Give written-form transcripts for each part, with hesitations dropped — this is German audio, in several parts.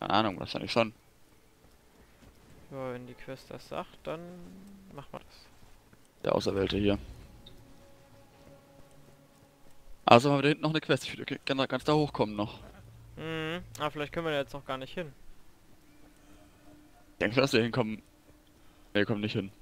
Keine Ahnung, wahrscheinlich schon. Ja, wenn die Quest das sagt, dann machen wir das. Der Auserwählte hier. Also haben wir da hinten noch eine Quest. Ich würde gerne ganz da hochkommen noch. Aber vielleicht können wir da jetzt noch gar nicht hin. Denkst du, dass wir hinkommen? Ne, kommen nicht hin.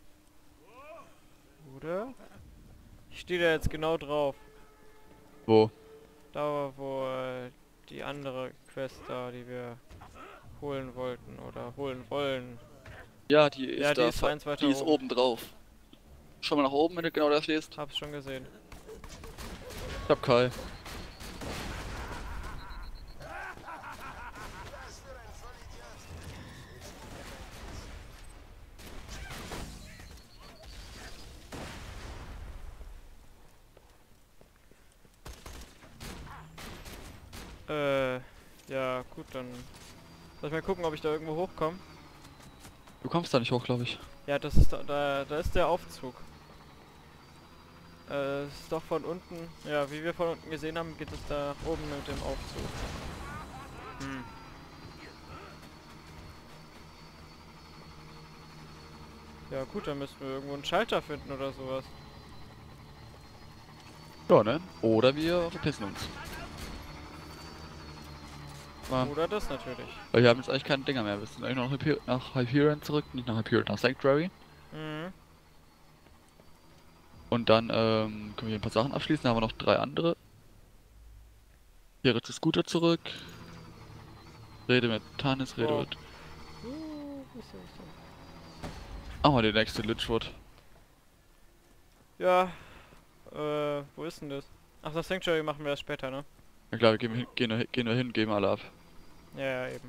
Oder? Ich stehe da jetzt genau drauf. Wo? Da, wo die andere Quest da, die wir holen wollten oder holen wollen. Ja, die Ja, ist die da. ist eins weiter Die ist oben. oben drauf. Schau mal nach oben, wenn du genau da stehst. Hab's schon gesehen. Ich hab Kai. Ja, gut, dann soll ich mal gucken, ob ich da irgendwo hochkomme. Du kommst da nicht hoch, glaube ich. Ja, das ist da ist der Aufzug. Ist doch von unten, ja, wie wir von unten gesehen haben, geht es da nach oben mit dem Aufzug. Hm. Ja gut, dann müssen wir irgendwo einen Schalter finden oder sowas. Ja, ne? Oder wir verpissen uns. Mal. Oder das natürlich. Weil wir haben jetzt eigentlich keine Dinger mehr. Wir sind eigentlich noch nach Hyperion zurück. Nicht nach Hyperion, nach Sanctuary. Mhm. Und dann können wir hier ein paar Sachen abschließen. Dann haben wir noch 3 andere. Kehre zu Scooter zurück. Rede mit Tanis, rede Wow. mit... Ist ja so. Machen wir die nächste Lichwood. Ja, wo ist denn das? Ach, das Sanctuary machen wir erst später, ne? Ja klar, wir gehen wir hin, geben alle ab. Ja, ja, eben.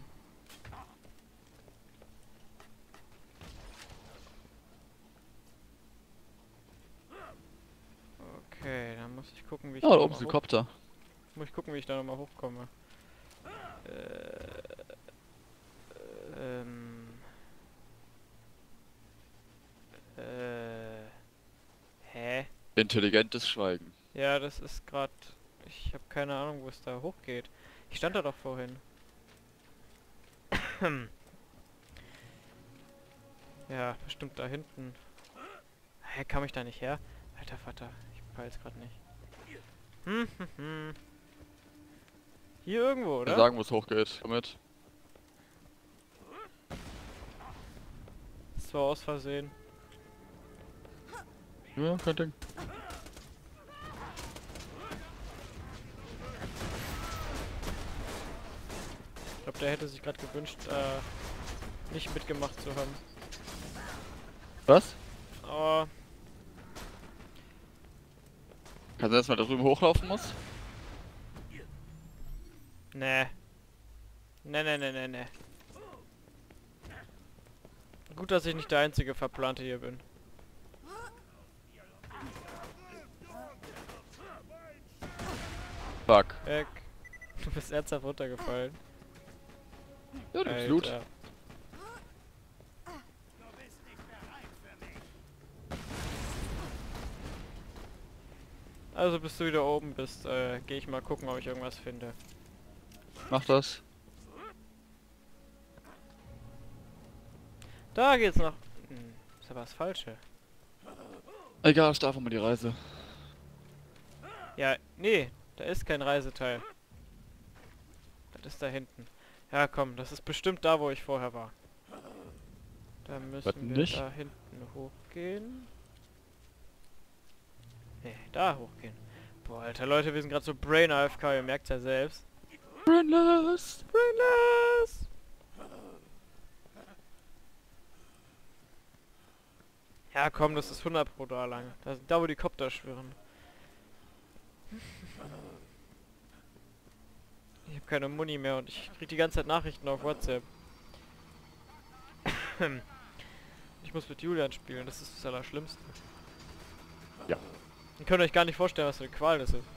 Okay, dann muss ich gucken, wie ich Ja, da da oben ist nochmal ein hoch... Kopter. Muss ich gucken, wie ich da nochmal hochkomme. Ähm... Hä? Intelligentes Schweigen. Ja, das ist grad... Ich habe keine Ahnung, wo es da hochgeht. Ich stand da doch vorhin. Ja, bestimmt da hinten. Hä, kam ich da nicht her? Alter Vater, ich peil's grad nicht. Hier irgendwo, Wir oder? sagen, wo es hochgeht. Komm mit. Das war aus Versehen. Ja, kein Ding. Ich glaube, der hätte sich gerade gewünscht, nicht mitgemacht zu haben. Was? Aber, Kannst du erstmal da drüben hochlaufen muss? ne. Ne. Gut, dass ich nicht der einzige Verplante hier bin. Fuck. Weg. Du bist ernsthaft runtergefallen. Ja, du bist Loot. Alter. Also bis du wieder oben bist, gehe ich mal gucken, ob ich irgendwas finde. Mach das. Da geht's noch. Ist aber das Falsche. Egal, start mal die Reise. Ja, nee, da ist kein Reiseteil. Das ist da hinten. Ja, komm, das ist bestimmt da, wo ich vorher war. Da Was müssen wir nicht? da hinten hochgehen. Nee, da hochgehen. Boah, Alter, Leute, wir sind gerade so Brain AFK, ihr merkt's ja selbst. Brainless! Brainless! Ja, komm, das ist 100 Pro da lang. Da wo die Kopter schwirren. Ich habe keine Muni mehr und ich krieg die ganze Zeit Nachrichten auf WhatsApp. Ich muss mit Julian spielen, das ist das Allerschlimmste. Ja. Ihr könnt euch gar nicht vorstellen, was für eine Qual das ist.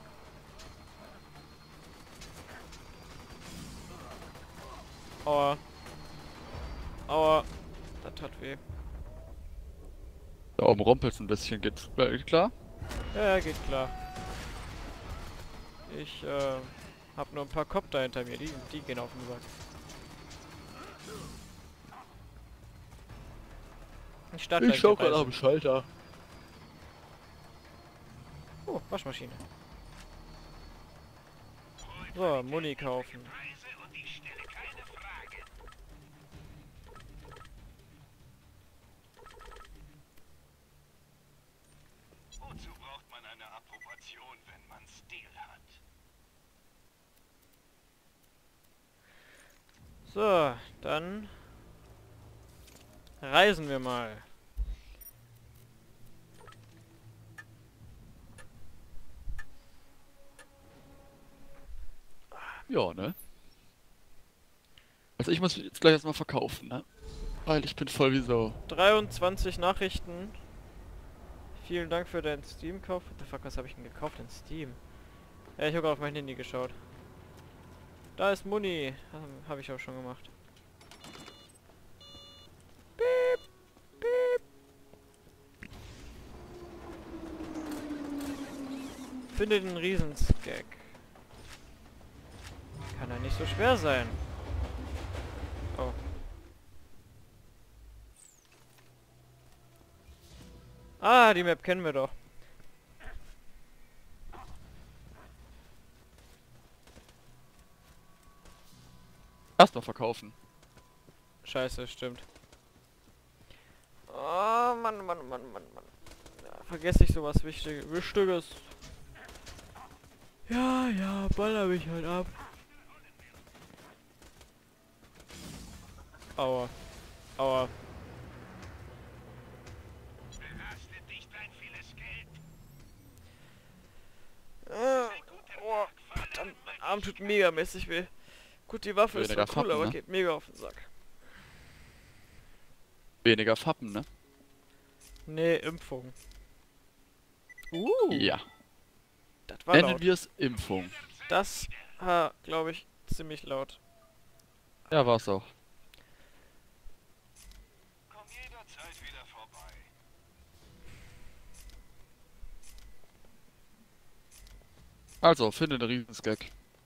Aua. Aua. Das tat weh. Da oben rumpelt's ein bisschen. Geht's klar? Ja, geht klar. Ich, hab nur ein paar Kopter hinter mir, die gehen auf den Sack. Ich starte Ich gleich schau die gerade Reise. am Schalter. Oh, Waschmaschine. So, Muni kaufen. Wozu braucht man eine Approbation, wenn man Stil hat? So, dann reisen wir mal. Ja, ne? Also ich muss jetzt gleich erstmal verkaufen, ne? Weil ich bin voll wie Sau. 23 Nachrichten. Vielen Dank für deinen Steam-Kauf. What the fuck, was habe ich denn gekauft in Steam? Ja, ich habe gerade auf mein Handy geschaut. Da ist Muni. Habe ich auch schon gemacht. Piep, piep. Finde den Riesenskag. Kann ja nicht so schwer sein. Oh. Ah, die Map kennen wir doch. Erstmal verkaufen. Scheiße, stimmt. Oh, Mann, Mann, Mann, Mann, Mann. Ja, vergesse ich sowas Wichtiges. Ja, ja, baller mich halt ab. Aua. Aua. Belastet dich dein vieles Geld? Oh, verdammt, mein Arm tut mega mäßig weh. Gut, die Waffe ist Weniger zwar cool, Fappen, aber ne? geht mega auf den Sack. Weniger Fappen, ne? Nee, Impfung. Ja. Das war Nennen laut. wir es Impfung. Das war, glaube ich, ziemlich laut. Ja, war's auch. Komm jederzeit wieder vorbei. Also, finde den Riesenskag.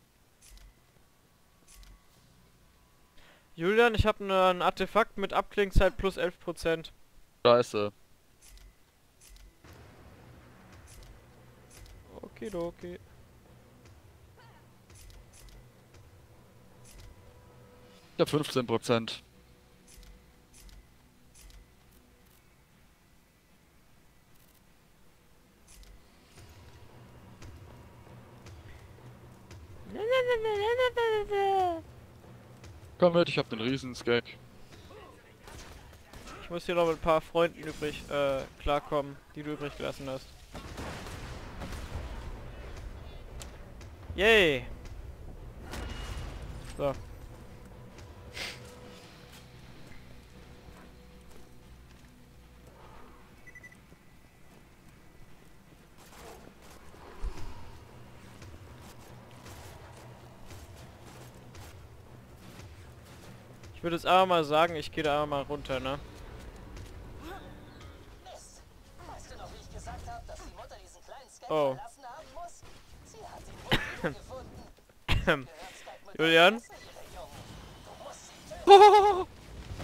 Julian, ich habe ein Artefakt mit Abklingzeit plus 11%. Scheiße. Okidoki. Ich hab 15%. Komm mit, ich hab den Riesenskag. Ich muss hier noch mit ein paar Freunden übrig klarkommen, die du übrig gelassen hast. Yay! So. Ich würde jetzt aber mal sagen, ich gehe da aber mal runter, ne? Mist. Weißt du noch, wie ich gesagt habe, dass die Mutter diesen kleinen Skag Oh. verlassen haben muss? Sie hat ihn wohl gefunden. Gehört Skag mit Julian? Interesse, ihre Jungen. Du musst sie töten.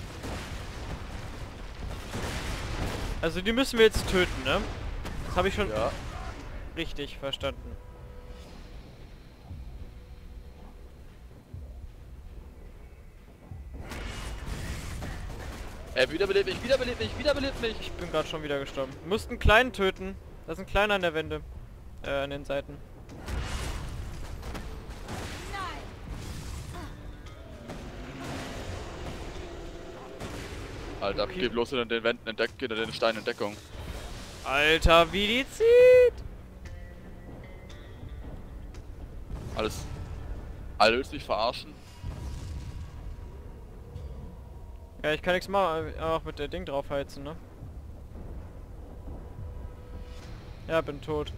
Also die müssen wir jetzt töten, ne? Das habe ich schon Ja. richtig verstanden. Wiederbelebt mich, wiederbelebt mich, wiederbelebt mich! Ich bin gerade schon wieder gestorben. Wir mussten einen kleinen töten. Da ist ein kleiner an der Wände. An den Seiten. Alter, Okay. geh bloß hinter den Wänden hinter den Steinen in Deckung. Alter, wie die zieht! Alles. Alter, willst du mich verarschen? Ja, ich kann nichts machen, auch mit der Ding draufheizen, ne? Ja, bin tot.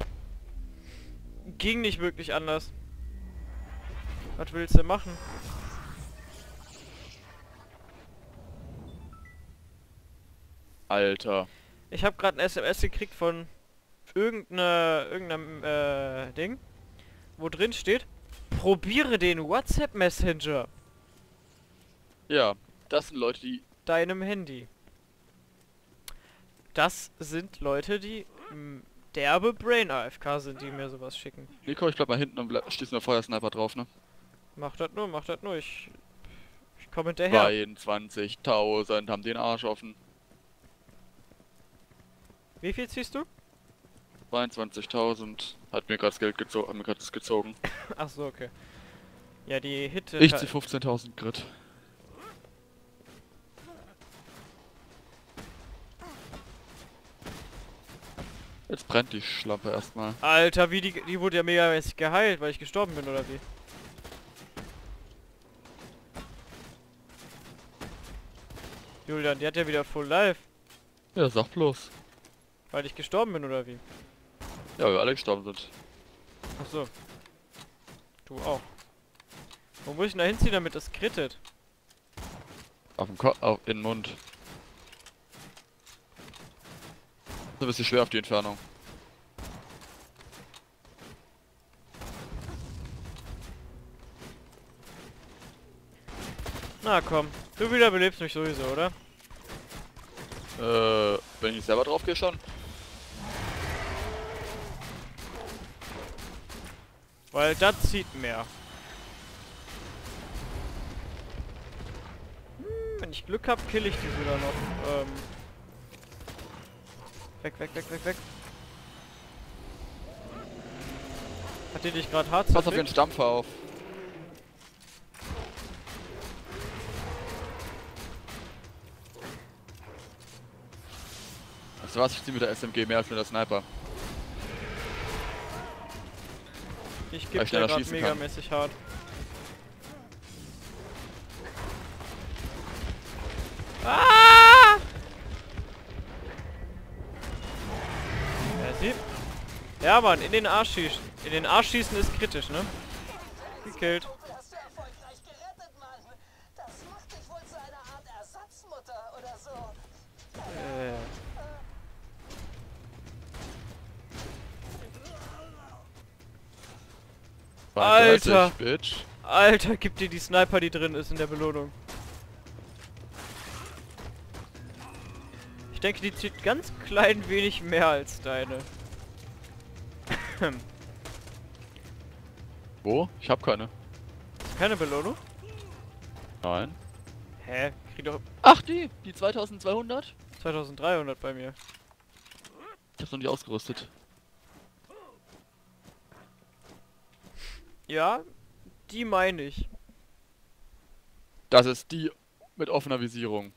Ging nicht wirklich anders. Was willst du machen? Alter. Ich habe gerade ein SMS gekriegt von irgendeinem Ding, wo drin steht, probiere den WhatsApp Messenger Ja, das sind Leute, die... deinem Handy. Das sind Leute, die derbe Brain AFK sind, die mir sowas schicken. Nico, ich bleib mal hinten und schießen wir Feuersniper drauf, ne? Mach das nur. Ich komme hinterher. 22.000 haben den Arsch offen. Wie viel ziehst du? 22.000 hat mir gerade das Geld gezogen, hat mir gerade das gezogen. Ach so, okay. Ja, die Hitte. Ich zieh 15.000 Grit. Jetzt brennt die Schlampe erstmal. Alter, wie die wurde ja megamäßig geheilt, weil ich gestorben bin, oder wie? Julian, die hat ja wieder Full Life, Ja, sag bloß. weil ich gestorben bin, oder wie? Ja, weil wir alle gestorben sind. Ach so. Du auch. Wo muss ich denn da hinziehen, damit das krittet? Auf den Kopf, auf in den Mund. So ein bisschen schwer auf die Entfernung. Na komm, du wiederbelebst mich sowieso, oder? Wenn ich selber drauf gehe schon. Weil das zieht mehr. Wenn ich Glück habe, kill ich die sogar noch. Weg. Hat die dich gerade hart Pass auf den zerfickt? Stampfer auf. Weißt du was? Ich zieh mit der SMG mehr als mit der Sniper. Ich Weil geb ich dir schneller gerade schießen kann. megamäßig hart. Ah! Ja, sie. Ja, Mann, in den Arsch schießen. In den Arsch schießen ist kritisch, ne? Gekillt. Kumpel hast du erfolgreich gerettet, Mann. Das macht dich wohl zu einer Art Ersatzmutter oder so. Alter. 32, Bitch. Alter, gib dir die Sniper, die drin ist in der Belohnung. Ich denke, die zieht ganz klein wenig mehr als deine. Wo? Ich hab keine. Keine Belohnung? Nein. Hä? Krieg doch Ach, die 2200? 2300 bei mir. Ich hab's noch nicht ausgerüstet. Ja, die meine ich. Das ist die mit offener Visierung.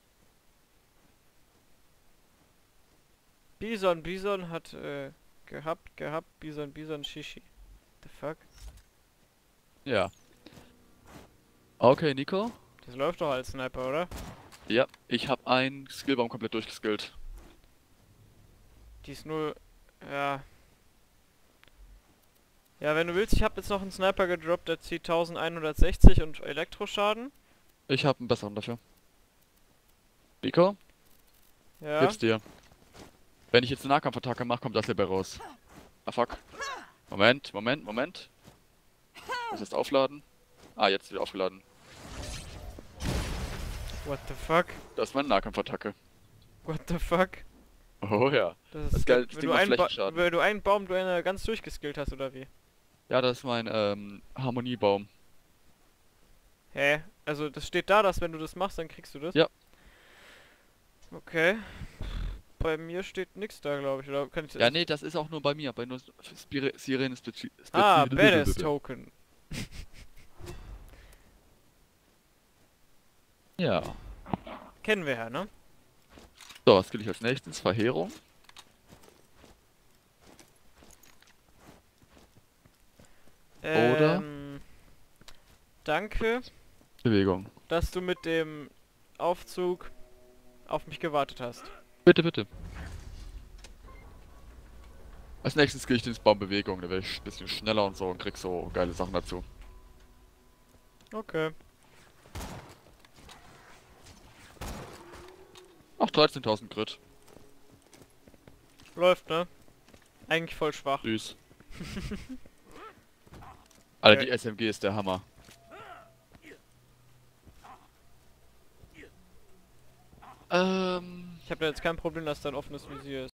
Bison hat gehabt, Bison, Shishi. The fuck? Ja. Okay, Nico. Das läuft doch als Sniper, oder? Ja, ich hab einen Skillbaum komplett durchgeskillt. Die ist nur... Ja. Ja, wenn du willst, ich habe jetzt noch einen Sniper gedroppt, der zieht 1160 und Elektroschaden. Ich hab einen besseren dafür. Nico, Ja. gib's dir. Wenn ich jetzt eine Nahkampfattacke mache, kommt das hierbei raus. Ah, fuck. Moment. Muss erst aufladen. Ah, jetzt wieder aufgeladen. What the fuck? Das ist meine Nahkampfattacke. What the fuck? Oh ja. Das Das ist Geld- das wenn Ding du macht einen Flächenschaden. wenn du einen Baum ganz durchgeskillt hast, oder wie? Ja, das ist mein Harmoniebaum. Hä? Also das steht da, dass wenn du das machst, dann kriegst du das? Ja. Okay. Bei mir steht nichts da, glaube ich. Oder kann ich das? Ja, nee, das ist auch nur bei mir. Bei nur Sirene Ah, Badass Token. Ja. Kennen wir ja, ne? So, was will ich als nächstes? Verheerung. Oder? Danke, Bewegung. dass du mit dem Aufzug auf mich gewartet hast. Bitte, bitte. Als nächstes gehe ich ins Baumbewegung, da werde ich ein bisschen schneller und so und krieg so geile Sachen dazu. Okay. Ach, 13.000 Crit. Läuft, ne? Eigentlich voll schwach. Süß. Alter, Okay. die SMG ist der Hammer. Ich habe da jetzt kein Problem, dass da ein offenes Visier ist.